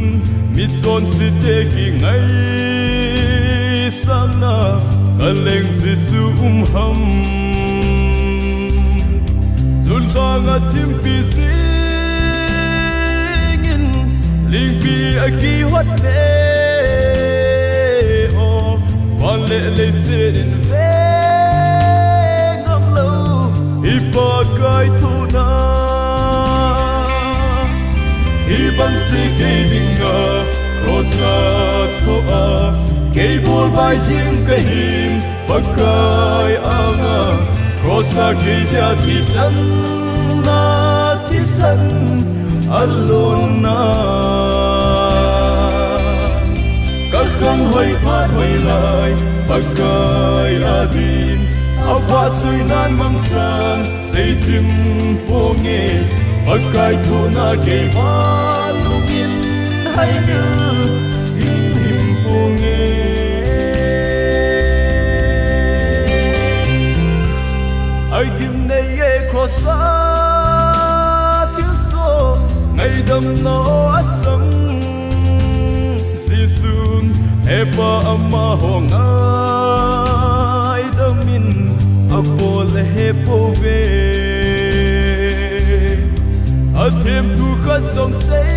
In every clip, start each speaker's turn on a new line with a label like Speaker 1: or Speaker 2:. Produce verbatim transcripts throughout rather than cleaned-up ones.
Speaker 1: mi chọn si te ki ngay sang na aleng Giêsu um ham chun khang a tim pi singin ling pi a ki hot ne o quan lệ lệ se in ve ngam lo ipa kai thu na ibang si kay dinga rosa thoa kay bol bai jing kahim pagkai anga rosa kay dia thi san na thi san alon na các khang hoy phat hoy lai pagkai adin awa sui nan mang san sei chim po nge pagkai thu na kay malungin hay như him him po nge ai kim nay ye crossa thiếu số ngày đâm nó asam Giêsu hepa amma hong ai damin apol hepo ve athem tu khat song sei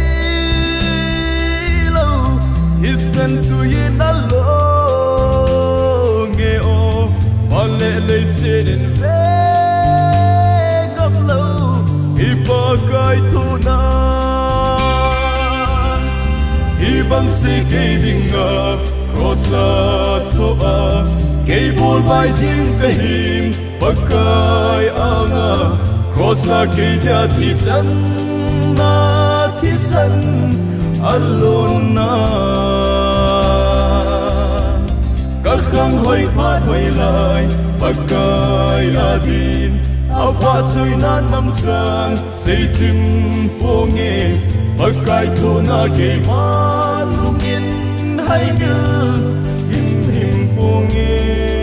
Speaker 1: lo hisan tu yin alo nge o pale le sin ve ngam lo ipa kai tu na ibang si kay dinga rosa thoa kay bol bai jing kahim pagkai anga rosa kay dia thi san na thi san alon na các khang hoy phat hoy lai pagkai adin awa sui nan mang sang sei chim po nge pagkai thu na kay malungin hay như him him po nge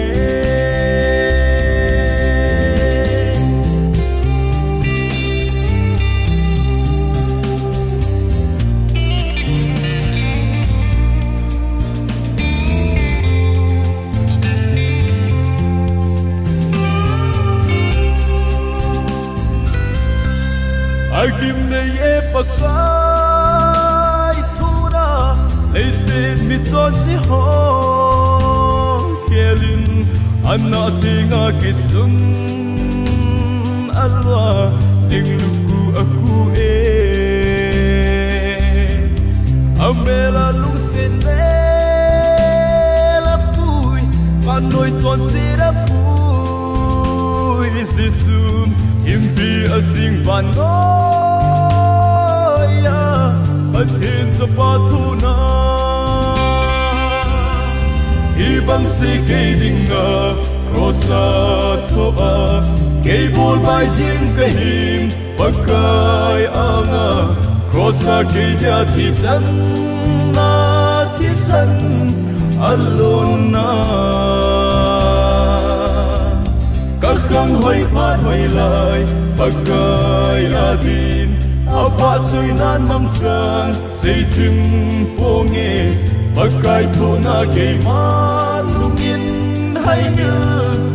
Speaker 1: ai kim nay e pagkai thu na lấy xin mi chọn si ho kelin anna tinga kisum alwa ding luku aku e amela lung sin ne la pui panoi chọn si ra pui Giêsu impi asing van noya athin sa patuna ibang si kay dinga rosa thoa kay bol bai jing kahim pagkai anga rosa kay dia thi san na thi san alon na các khang hoy phat hoy lai pagkai adin awa sui nan mang sang sei chim po nge pagkai thu na kay malungin hay như